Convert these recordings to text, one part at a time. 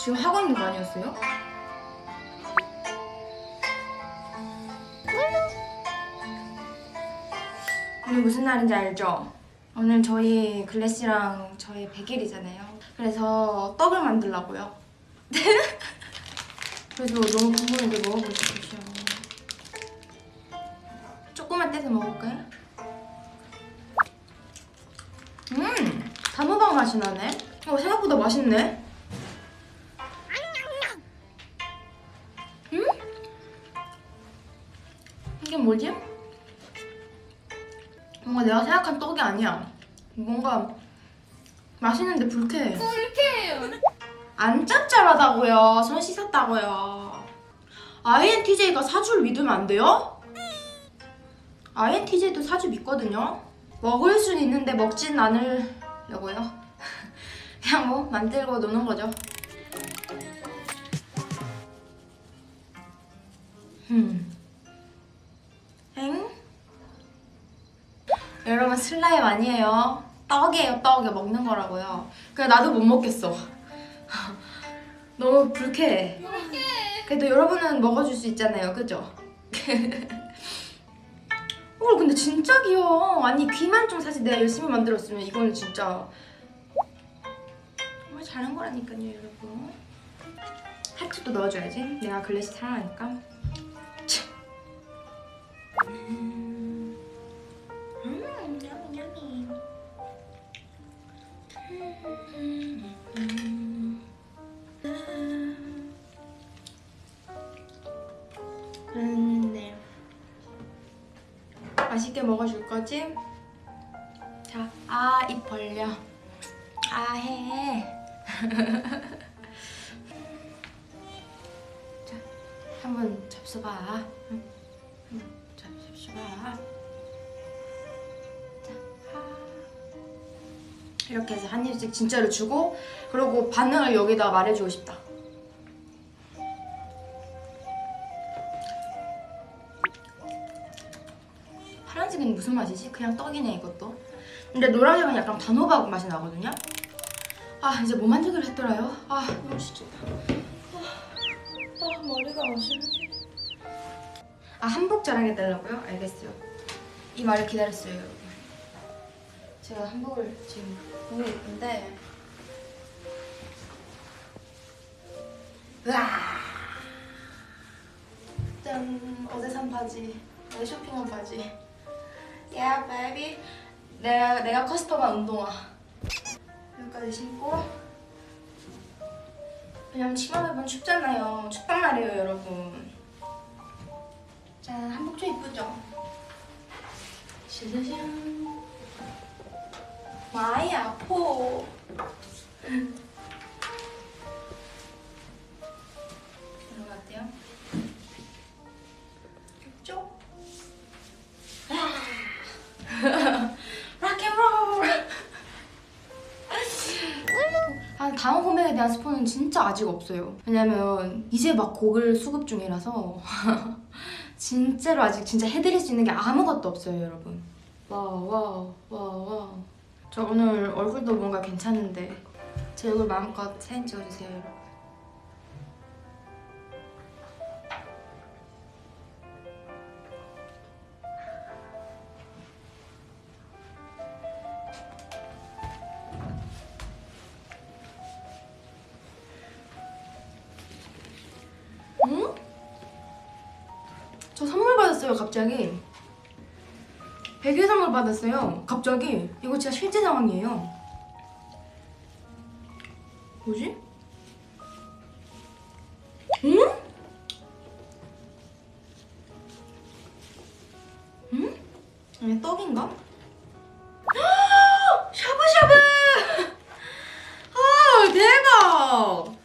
지금 하고 있는 거 아니었어요? 오늘 무슨 날인지 알죠? 오늘 저희 글래시랑 저희 100일이잖아요. 그래서 떡을 만들려고요. 그래서 너무 궁금한데 먹어보십시오. 조금만 떼서 먹을까요? 단호박 맛이 나네? 생각보다 맛있네? 이게 뭐지? 뭔가 내가 생각한 떡이 아니야. 뭔가 맛있는데 불쾌해. 불쾌해요. 안 짭짤하다고요. 손 씻었다고요. INTJ가 사주를 믿으면 안 돼요? INTJ도 사주 믿거든요. 먹을 순 있는데 먹진 않으려고요. 그냥 뭐 만들고 노는 거죠. 엥? 여러분 슬라임 아니에요. 떡이에요. 떡이 먹는 거라고요. 그냥 나도 못 먹겠어. 너무 불쾌해. 그래도 여러분은 먹어줄 수 있잖아요. 그죠? 근데 진짜 귀여워. 아니 귀만 좀 사실 내가 열심히 만들었으면 이거는 진짜 정말 잘한 거라니까요 여러분. 하트도 넣어줘야지. 내가 글래시 사랑하니까. 야미. 그런데 맛있게 먹어줄 거지? 자, 입 벌려. 해. 자, 한번 접수봐. 응? 접수봐. 자, 이렇게 해서 한 입씩 진짜로 주고, 그리고 반응을 여기다 말해주고 싶다. 파란색은 무슨 맛이지? 그냥 떡이네 이것도. 근데 노란색은 약간 단호박 맛이 나거든요? 이제 뭐 만들기로 했더라요? 너무 진짜 머리가 아프네. 한복 자랑해달라고요? 알겠어요. 이 말을 기다렸어요 여러분. 제가 한복을 지금 너무 예쁜데 짠! 어제 산 바지. 어제 쇼핑한 바지. Yeah, baby. 내가 커스텀한 운동화. 여기까지 신고. 왜냐면 치마 매번 춥잖아요. 춥단 말이에요, 여러분. 짠, 한복 좀 이쁘죠? 짜자잔. 많이 아파. 이런 거 같아요? 쪽? 락앤롤! 다음 컴백에 대한 스포는 진짜 아직 없어요. 왜냐면 이제 막 곡을 수급 중이라서 진짜로 아직 진짜 해드릴 수 있는 게 아무것도 없어요, 여러분. 와우. 저 오늘 얼굴도 뭔가 괜찮은데 제 얼굴 마음껏 사진 찍어주세요, 여러분. 응? 저 선물 받았어요, 갑자기. 100일 선물 받았어요, 갑자기. 이거 진짜 실제 상황이에요. 뭐지? 응? 응? 아니, 떡인가? 샤브샤브! 대박!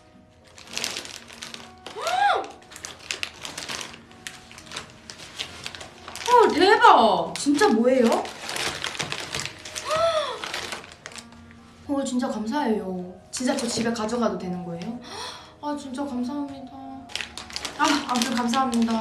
대박! 진짜 뭐예요? 진짜 감사해요. 진짜 저 집에 가져가도 되는 거예요? 진짜 감사합니다. 아무튼 감사합니다.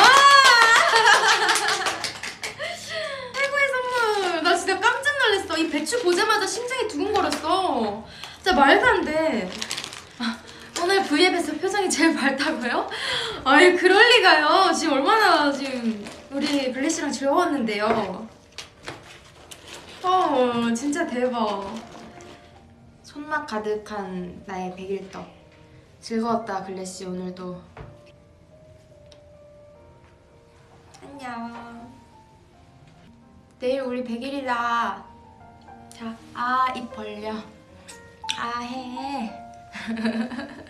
최고의 선물! 나 진짜 깜짝 놀랐어. 이 배추 보자마자 심장이 두근거렸어. 진짜 말도 안 돼. 오늘 V앱에서 표정이 제일 밝다고요? 아이 그럴 리가요. 지금 얼마나 지금 우리 블리씨랑 즐거웠는데요. 진짜 대박. 손맛 가득한 나의 100일떡. 즐거웠다 블리씨 오늘도. 안녕. 내일 우리 100일이다. 자, 입 벌려. 해.